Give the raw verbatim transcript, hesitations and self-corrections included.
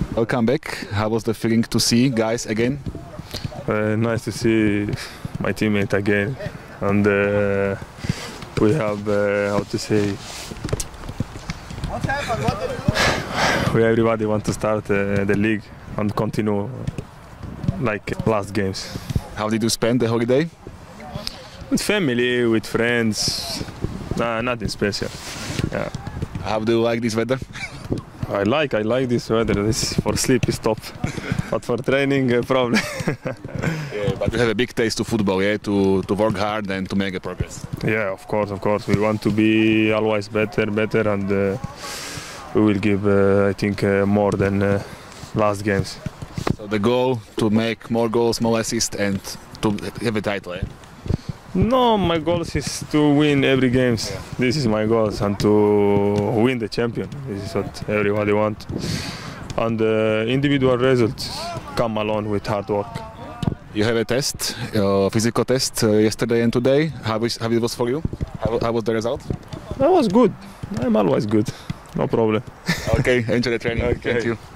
Welcome back. How was the feeling to see guys again? Uh, nice to see my teammate again, and uh, we have uh, how to say. We everybody want to start uh, the league and continue like last games. How did you spend the holiday? With family, with friends. Nah, nothing special. Yeah. How do you like this weather? I like, I like this weather. This for sleep is top, but for training, uh, problem. Yeah, but you have a big taste to football, yeah, to to work hard and to make a progress. Yeah, of course, of course. We want to be always better, better, and uh, we will give, uh, I think, uh, more than uh, last games. So the goal to make more goals, more assists, and to have a title. Yeah? No, my goal is to win every game. Yeah. This is my goal, and to win the champion. This is what everybody wants. And uh, individual results come along with hard work. You have a test, a physical test, uh, yesterday and today. How was, how it was for you? How, how was the result? That was good. I'm always good. No problem. Okay, enjoy the training. Okay. Thank you.